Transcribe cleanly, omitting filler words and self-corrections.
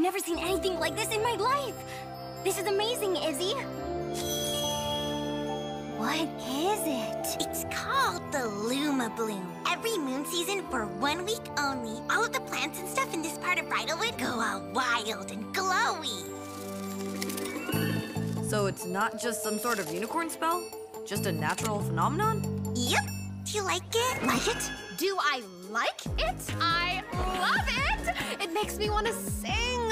never seen anything like this in my life. This is amazing, Izzy. What is it? It's called the Lumabloom. Every moon season, for 1 week only, all of the plants and stuff in this part of Bridalwood go all wild and glowy. So it's not just some sort of unicorn spell? Just a natural phenomenon? Yep. Do you like it? Like it? Do I like it? I love it! It makes me want to sing